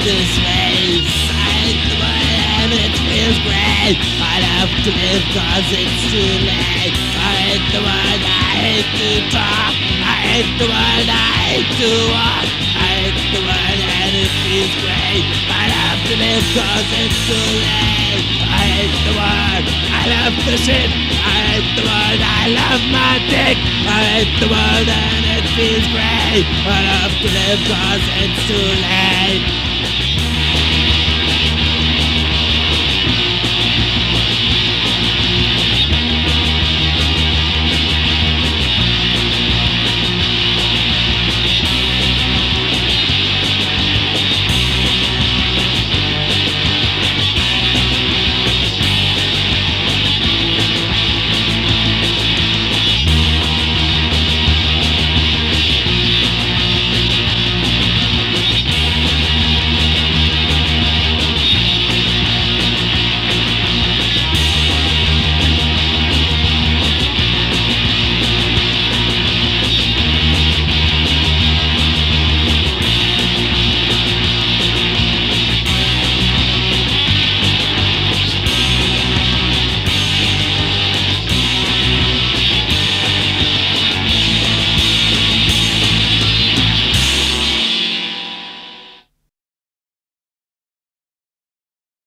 this face. I hate the world and it feels great. I'd have to live cause it's too late. I hate the world, I hate to talk. I hate the world, I hate to walk. I hate the world and it feels great. I'd have to live cause it's too late. I hate the world, I love the shit. I hate the world, I love my dick. I hate the world and it feels great. I'd have to live cause it's too late.